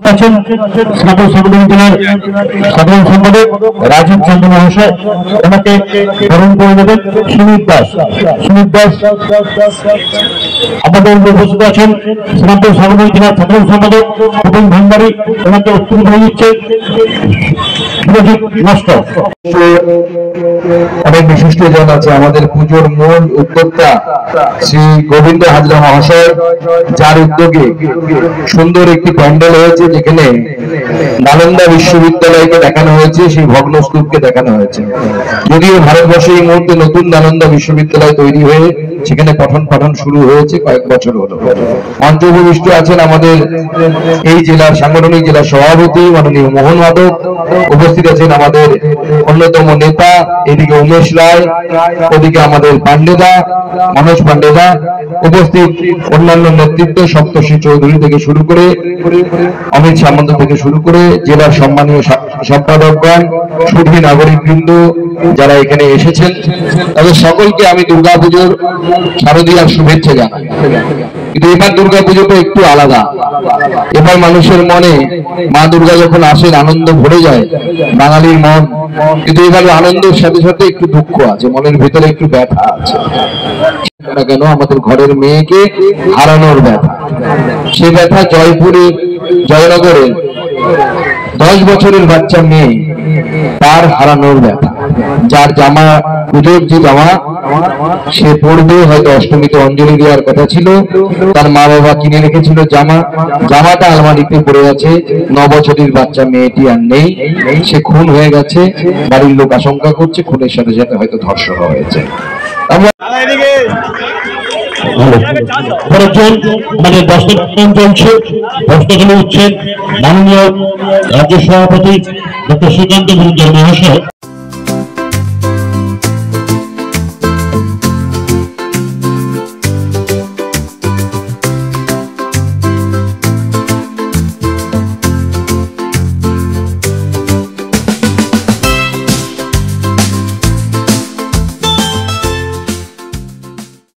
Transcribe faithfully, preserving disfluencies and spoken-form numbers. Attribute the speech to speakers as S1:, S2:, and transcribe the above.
S1: আছেন স্নাতক সংগঠনের সাধারণ সম্পাদক রাজীব চন্দ্র মহাশয়, ওনাকে বরণ করে দেবেন সুমিত দাস। সুমিত দাস আমাদের উপস্থিত আছেন স্নাতক সংগঠন জেলার সাধারণ সম্পাদক ভূপেন ভান্ডারী, ওনাকে উত্তরীয় হয়ে দিচ্ছে নষ্ট।
S2: অনেক বিশিষ্ট জন আছে, আমাদের পুজোর মূল উদ্যোক্তা শ্রী গোবিন্দ হাজরা মহাশয়, যার উদ্যোগে সুন্দর একটি প্যান্ডেল হয়েছে, যেখানে নালন্দা বিশ্ববিদ্যালয়কে দেখানো হয়েছে, সেই ভগ্ন স্তূপকে দেখানো হয়েছে। যদিও ভারতবর্ষে এই মুহূর্তে নতুন নালন্দা বিশ্ববিদ্যালয় তৈরি হয়ে সেখানে পঠন পাঠন শুরু হয়েছে কয়েক বছর হলো। মঞ্চে উপবিষ্ট আছেন আমাদের এই জেলার সাংগঠনিক জেলা সভাপতি মাননীয় মোহন মাধব, উপস্থিত আছেন আমাদের অন্যতম নেতা, এদিকে উমেশ রায়, ওদিকে আমাদের পান্ডেদা মনোজ পান্ডেদা, উপস্থিত অন্যান্য নেতৃত্ব সপ্তর্ষি চৌধুরী থেকে শুরু করে অমিত সামন্ত থেকে শুরু করে জেলার সম্মানীয় সম্পাদকগণ, সুধী নাগরিকবৃন্দ যারা এখানে এসেছেন, তাদের সকলকে আমি দুর্গাপুজোর শারদীয়ার শুভেচ্ছা জানাই। কিন্তু এবার দুর্গাপুজোটা একটু আলাদা। এবার মানুষের মনে মা দুর্গা যখন আসেন আনন্দ ভরে যায় বাঙালির মন, কিন্তু এবার আনন্দের সাথে সাথে একটু দুঃখ আছে, মনের ভিতরে একটু ব্যথা আছে। কেন আমাদের ঘরের মেয়েকে হারানোর ব্যথা, সে ব্যথা জয়পুরে জয়নগরে দশ বছরের বাচ্চা মেয়ে, তার হারানোর ব্যথা। যার জামা পুজোর যে জামা সে পড়বে, হয়তো অষ্টমীতে অঞ্জলি দেওয়ার কথা ছিল, তার মা বাবা কিনে রেখেছিল জামা, জামাটা আলমারিতে পড়ে আছে, ন বছরের বাচ্চা মেয়েটি আর নেই, সে খুন হয়ে গেছে। বাড়ির লোক আশঙ্কা করছে খুনের সাথে সাথে হয়তো ধর্ষণ হয়েছে।
S1: মানে দর্শন চলছে, প্রশ্নগুলো উঠছেন মাননীয় রাজ্য সভাপতি ডক্টর শ্রীকান্ত মজুমদার মহাশয়।